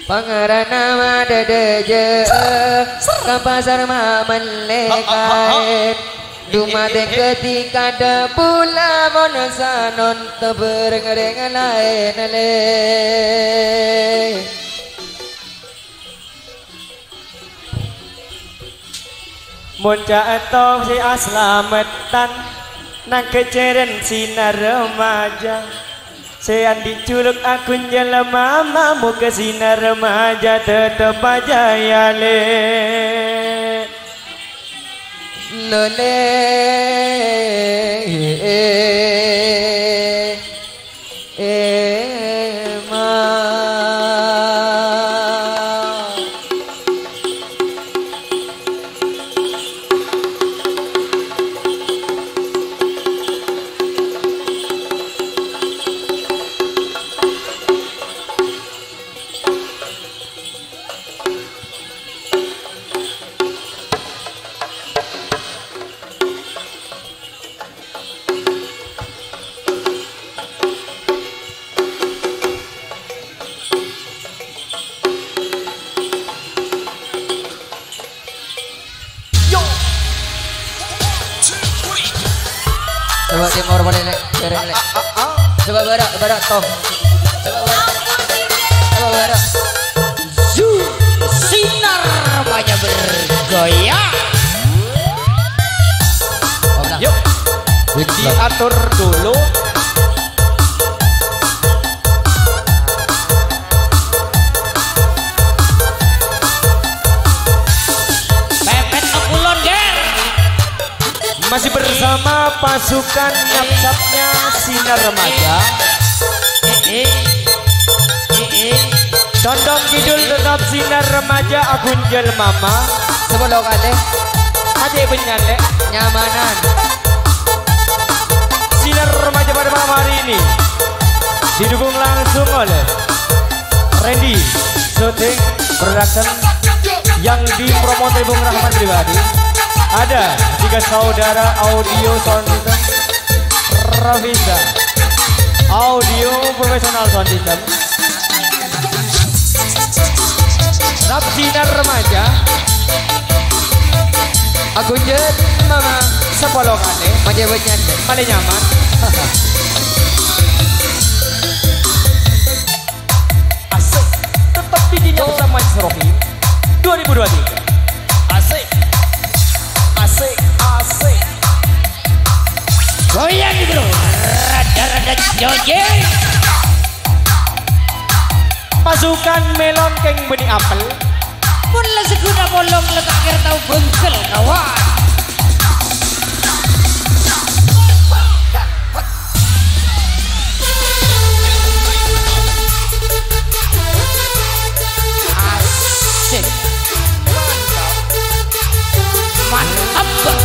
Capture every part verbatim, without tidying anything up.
Pangarana dedeje ka pasar mamelekan dumate ketika da pula monosanon tebereng lain le Munca etoh si aslametan nang keceren sinar remaja Sean diculuk akun jelema mamu ke sinar remaja tetep aja ya le lole coba timur boleh le, dereng le. Coba barak, barak tom. Coba barak. Coba barak. Zu sinar remaja bergoyang. Yuk diatur dulu masih bersama pasukan nyap-nyapnya sinar remaja. Condong kidul tetap sinar remaja akun jelmama. Sebelum kali Ade benyale nyamanan sinar remaja pada malam hari ini didukung langsung oleh Randy Shooting Production yang dipromosi Bung Rahman pribadi. Ada tiga saudara audio sound system Ravisa audio profesional sound system Rap sinar remaja aku jen mama sepolokane maja benyan mana nyaman asik tetap bikinnya bersama Seroki dua ribu dua puluh tiga asik asik asik Goyang bro, rada-rada joget. Pasukan melon keng benih apel Pun lah seguna bolong letak kertau bengkel kawan. Asik. Mantap. Mantap.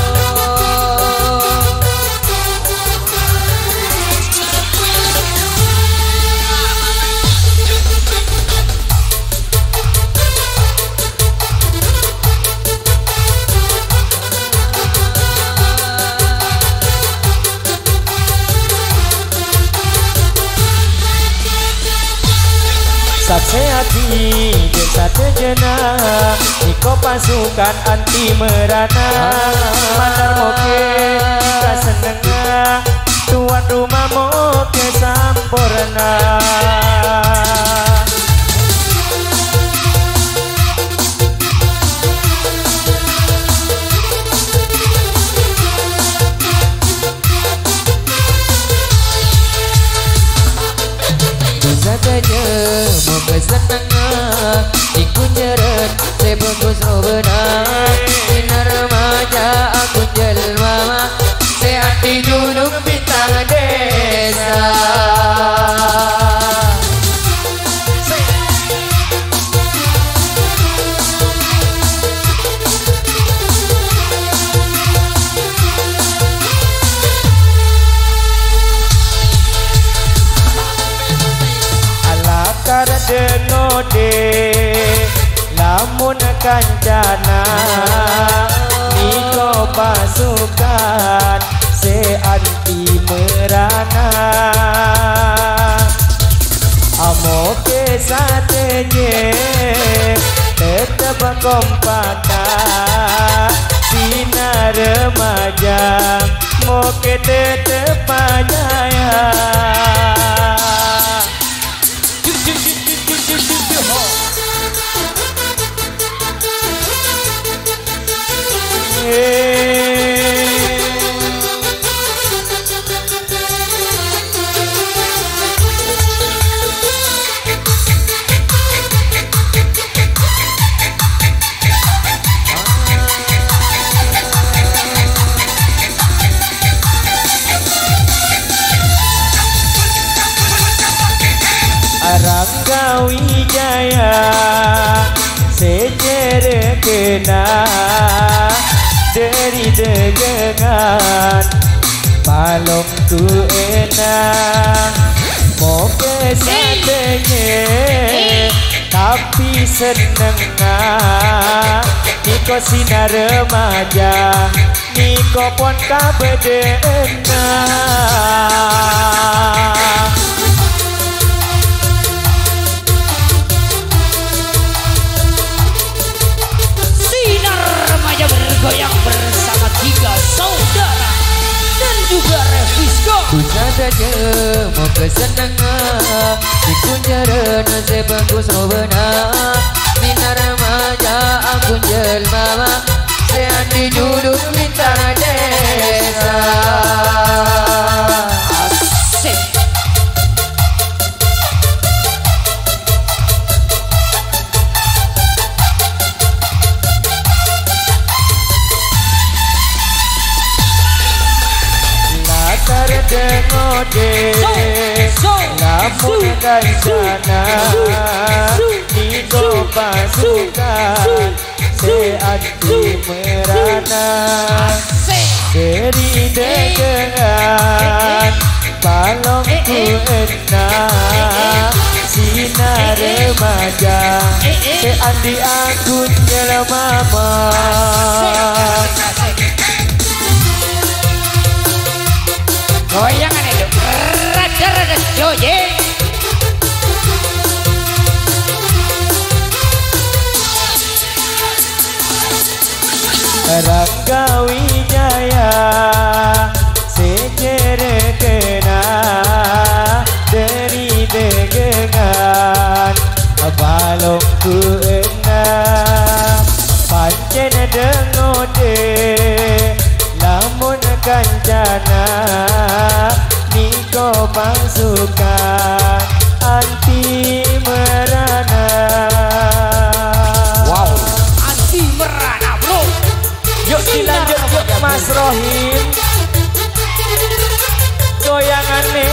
Sakse hati desa tejena Niko pasukan anti merana Mandar moke kasenenga Tuan rumah moke sampurna saja mau kesenangan ikut nyeret sebungkus benar sinar remaja aku jelma sehat di gunung bintang desa denode lamun kancana Niko pasukan se anti merana Amoke satenye kompata sinar remaja mau ke tetepanya ya. Rangga Wijaya sejer kena dari degengan balong tu enak mau kesadenya tapi senengah niko sinar remaja niko pon kabedena. Bergoyang bersama tiga saudara dan juga Revisko. Punya saja mau kesenangan di kunjaran sebagus robena minar remaja aku jelma seandi duduk bintang desa. Asik. Dengode lamun kancana niko pasukan seadi merana dari degengan balong ku enak sinar remaja seadi aku jelma goyangan itu rada-rada joye. Rangga Wijaya sejer kena dari degengan balong ku enak pancen dengode lamun kancana niko pasukan anti merana. Wow, anti merana bro. Yuk dilanjut yuk Mas Rohim goyangannya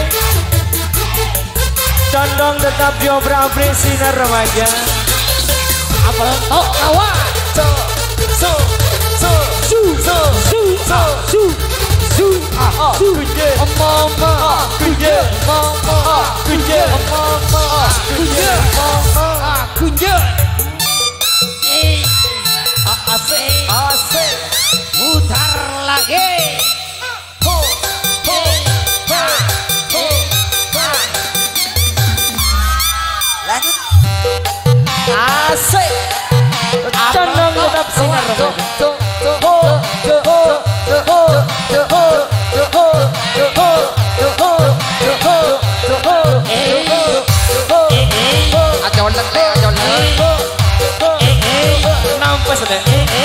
condong tetap diobrak-abrik sinar remaja. Apa tok kawan? So so so Su so su so su su ah su kunje mama kunje mama kunje mama kunje mama kunje. Eh asik asik putar lagi. ho ho ho ho Lanjut. asik condong tetap sinar remaja. Ajolan deh, ajolan. Nampas deh.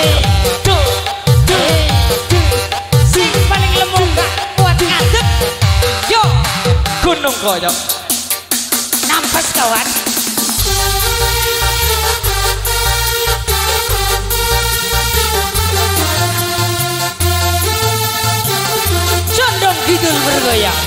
Si paling lemah gak kuat ngadep. Yo Gunung koyok. nampas kawan. Condong kidul bergoyang.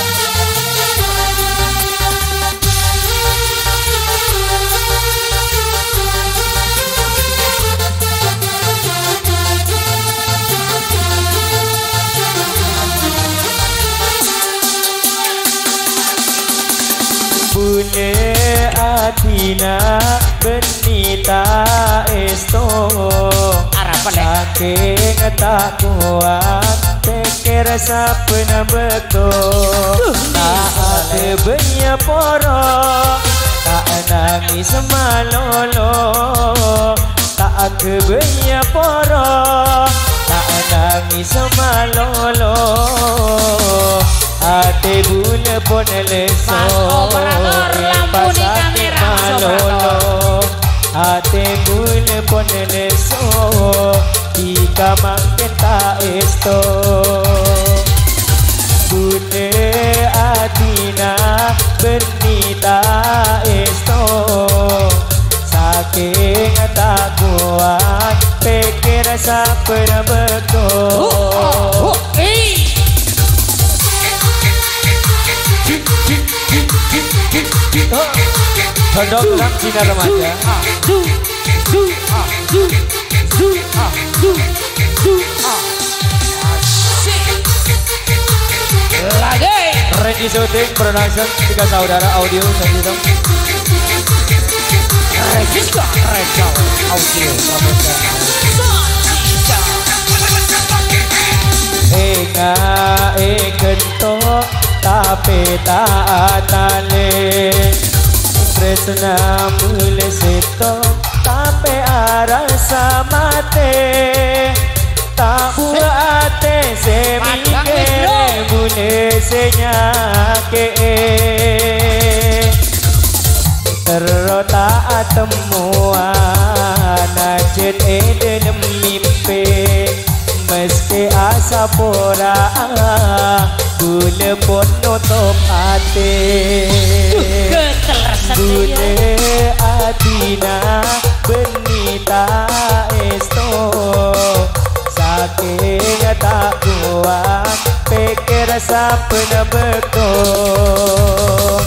Punya atina benita esto Harapan deh. saking tak kuat pikir sapena betul tak ada banyak poro tak nangis malolo tak kebaya poro tak nangis malolo ate bule pon leso pasake malolo ate bule pon leso ika mangketa esto bune atina bernita esto saking tak kuat pikir sa pernah betul Hodok dalam Cina remaja Lagi Randy Shooting Production tiga saudara audio satu Regiska Regal Audio Ega ekento tapi tak tale Tresna mule seto tapi arasa mate tak buate semikere mule senyake terota temuan najet edem mimpi meski asa pora gule pon nutup hati gule atina benita esto saking tak kuat pikir sampai betul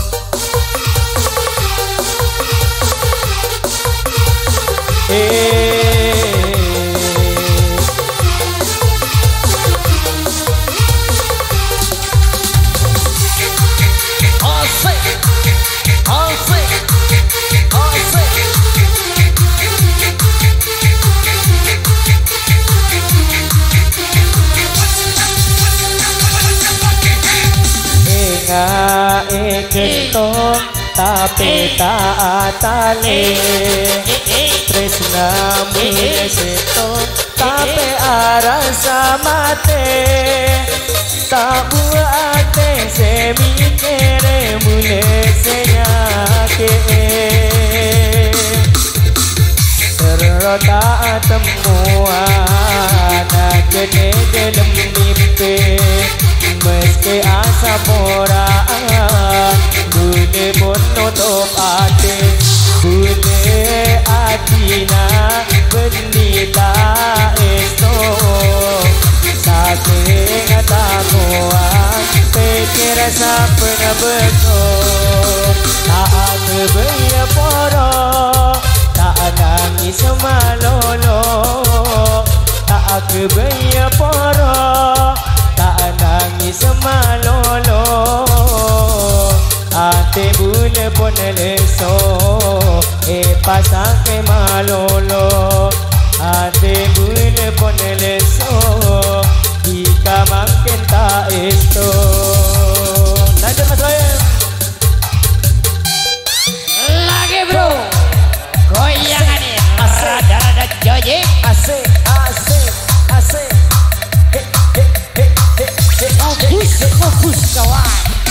Ketong tapi tak tale tresna mule setong tapi arasa mate tak buate semikere mule senyake terota temuan kene dalam mimpi meski asa pora bune pun nutup hati bune atina bendita esto saking tak kuat pikir sampai betul tak kebaya poro tak nangis malolo tak kebaya poro tak nangis malolo ate bule pon leso e pasake malolo ate bule pon leso ika mangkenta esto lanjut Mas Royem Lagi bro goyangan ini rada-rada joje asik asik asik he he he he he fokus fokus kawan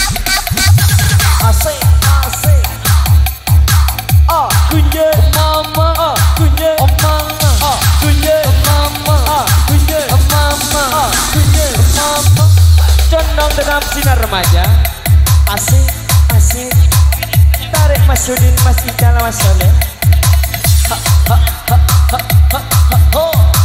asik asik ah kunje mama ah kunje mama ah kunje mama ah kunje mama ah kunje mama condong dalam sinar remaja asik asik tarik Mas Yudin Mas Icala Mas Soleh ha ha ha ha ha ha ho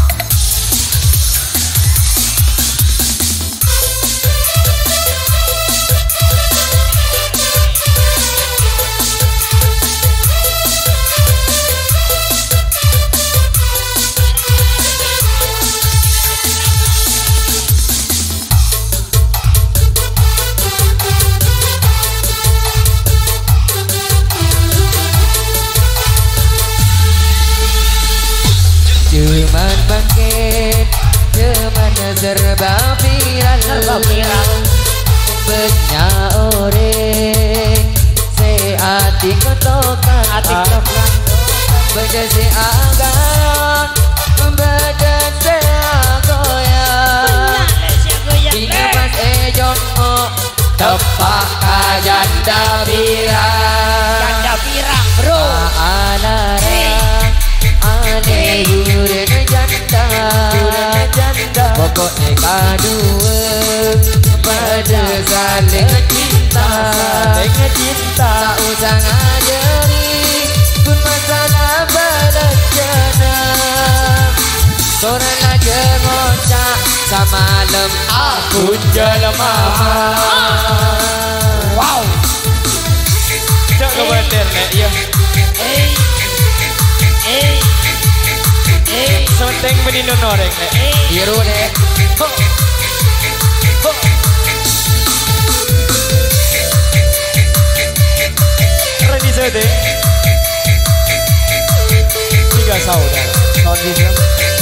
Cuman bangkit, cuman serba viral, serba viral. Banyak orang, se hati kotokan, hati kotokan, beda se agak. tepak janda pirang. Janda pirang bro. Alarang ane gureng janda. Janda pokoknya kadua pada saling cinta. Saling cinta tak usah ngajari pun masalah balajana. Korang aja ngocak semalam aku jelema. Wow. Cak ke bener nek ya. Eh. Eh. Eh. Sonteng menino noreng nek. Biru nek. Ho. Ho. Ready sete. Tiga saudara. Sound system.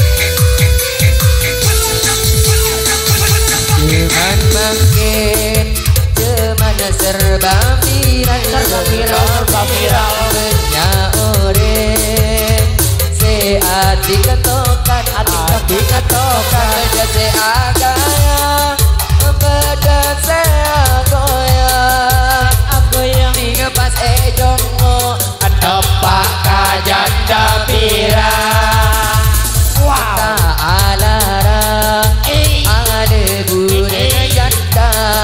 Cuman makin cuman serba viral. Serba viral, serba viral. Banyak orang se hati ketokan, hati ketokan. Beda se agaya, beda se agoya. Agoya tiga pas ejongo tepak janda pirang. Wow. Tak alarang ada gureng janda.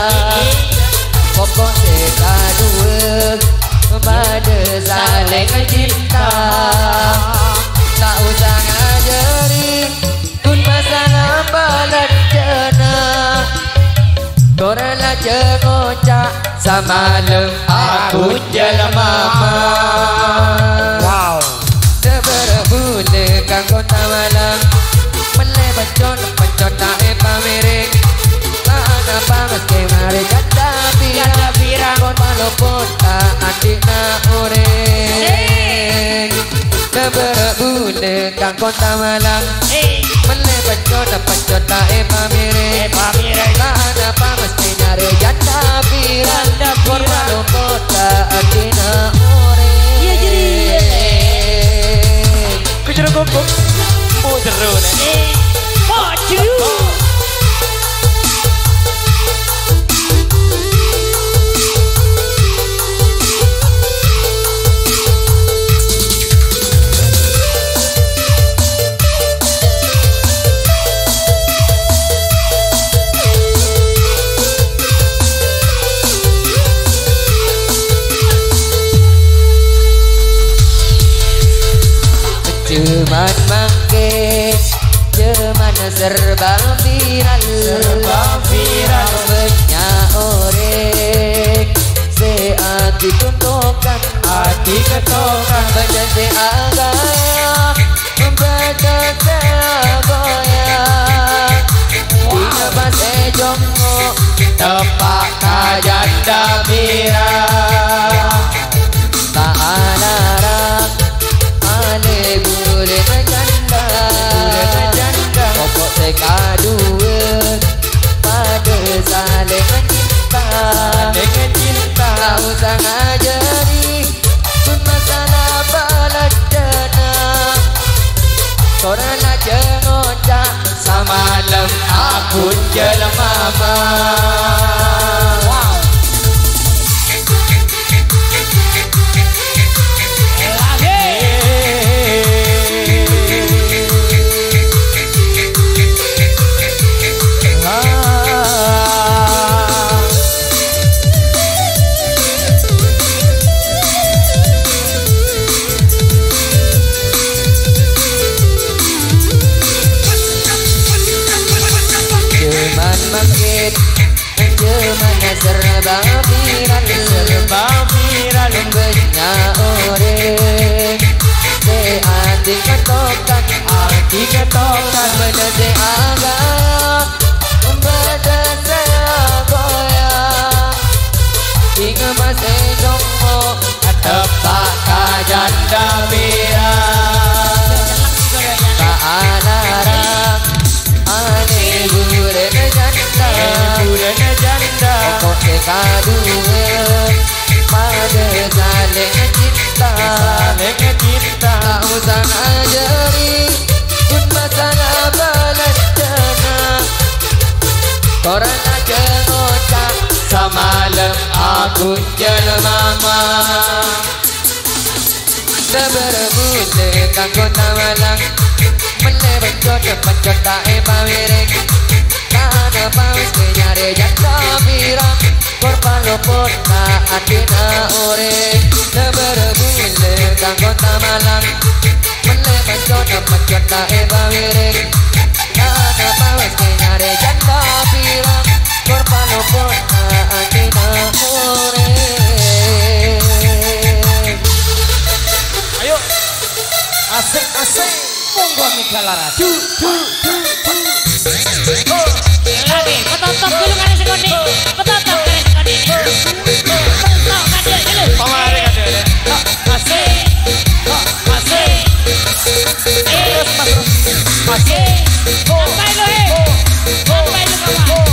Pokok sekadua pada saling cinta. Tak usah ngajari pun masalah balajana. Korang aja ngocak semalam aku jelema. Wow. Seberbule kang kota malam mele bacon bacon tae pamiring. Tak ada panas ke mari janda pirang. pirang Kon malopon tak adina oreng. Seberbule kang kota malam Eh. mele bacon bacon tae pamiring. Pamiring. Tak ada panas ke mari janda pirang. Kon malopon tak adina oreng. Iya jadi. Kucur kumpul. Mau jeru nek. Eh. Maju. Cuman makin cuman serba viral. Serba viral. Banyak orang se hati tuntukan, Hati ketokan. beda se agaya, beda se agoya. Tiga pas ejongo tepak janda pirang. Tak alarang ane gureng janda. Pokok sekadua pada saling cinta. Dengan cinta. Tak usah ngajari pun masalah balajana. Korang aja ngocak semalam aku jelema. Wow. Lagi. Cuman makin cuman serba viral. Serba viral. Banyak orang se hati ketokan, Hati ketokan. beda se agaya, beda se agoya. Tiga pas ejongo tepak janda pirang. Tak alarang ane gureng janda. Gureng janda. Pokok sekadua pada saling cinta. Saling cinta. Tak usah ngajari pun masalah balajana. Korang aja ngocak semalam aku jelmama Seberbule kanggo tamalang Melebencot pencot tae pamireng Kana pawis kenyare janda pirang Korban lopot ka adina ore Seberbule kanggo tamalang Melebencot pencot tae pamireng Kana pawis kenyare janda pirang Korban lopot ka adina ore Ayo, asik-asik. Monggo Megalara. Du, du, du, du. Lagi, petotop dulu kali sekoni. Petotop kali sekoni. Petotop kali dulu. Pamare kade. Asik. Asik. Eh, Asik. sampai lo eh. Sampai lo kawan.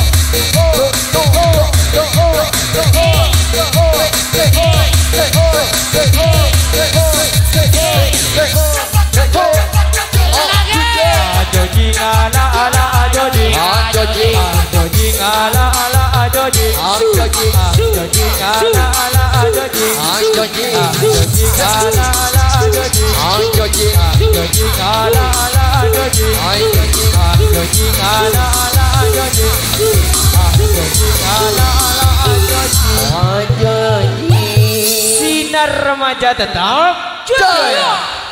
Ajoji ala ala ajoji. Ajoji. Ajoji ala ala ajoji. Ajoji. Ajoji ala ala ajoji. Ajoji. Ajoji ala ala ajoji. Ajoji. Ajoji ala ala ajoji. Ajoji. Ajoji ala ala ajoji. Ajoji ala ala ajoji. Ajoji. Sinar remaja tetap jaya.